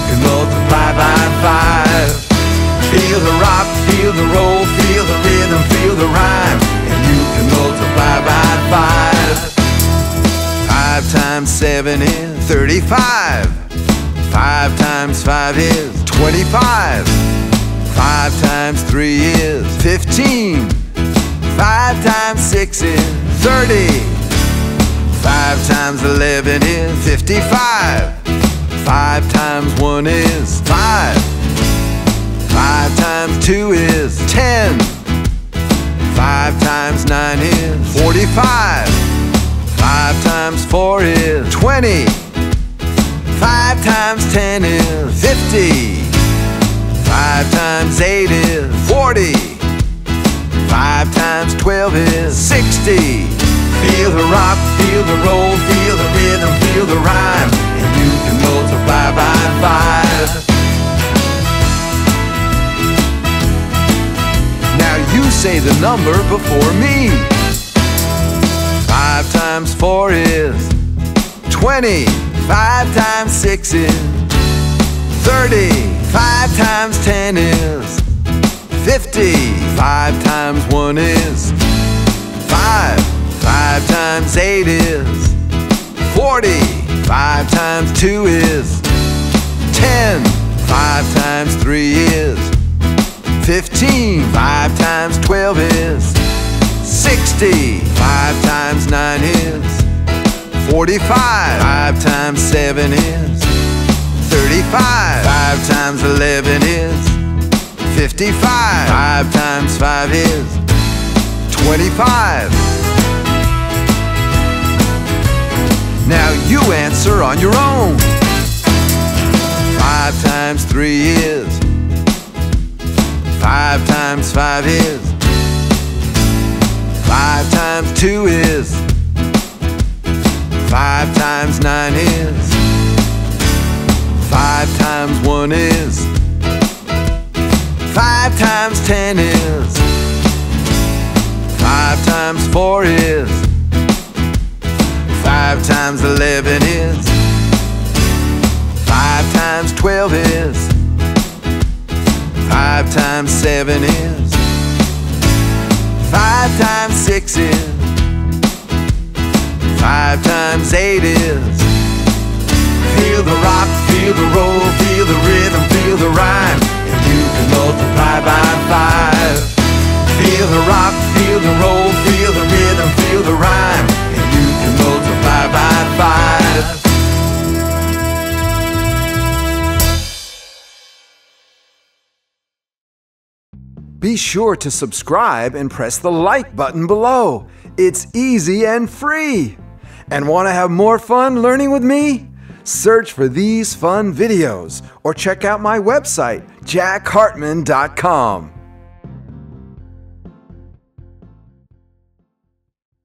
can multiply by 5. Feel the rock, feel the roll, feel the rhythm, feel the rhyme, and you can multiply by 5. 5 times 7 is 35. 5 times 5 is 25. 5 times 3 is 15. 5 times 6 is 30. 5 times 11 is 55. 5 times 1 is 5. 5 times 2 is 10. 5 times 9 is 45. 5 times 4 is 20. 5 times 10 is 50. 5 times 8 is 40. 5 times 12 is 60. Feel the rock, feel the roll, feel the rhythm, feel the rhyme, and you can multiply by 5. Now you say the number before me. 5 times 4 is 20. 5 times 6 is 30. 5 times 10 is 50. 5 times 1 is 5. 5 times 8 is 40. 5 times 2 is 10. 5 times 3 is 15. 5 times 12 is 60. 5 times 9 is 45. 5 times 7 is 35. 5 times 11 is 55. 5 times 5 is 25. Now you answer on your own. 5 times 3 is 5 times 5 is 5 times 2 is 5 times 9 is 5 times 1 is 5 times 10 is 5 times 4 is 5 times 11 is 5 times 12 is 5 times 7 is 5 times 6 is 5 times 8 is. Feel the rock, feel the roll, feel the rhythm, feel the rhyme, and you can multiply by 5. Feel the rock, feel the roll, feel the rhythm, feel the rhyme, and you can multiply by 5. Be sure to subscribe and press the like button below. It's easy and free. And want to have more fun learning with me? Search for these fun videos or check out my website, jackhartmann.com.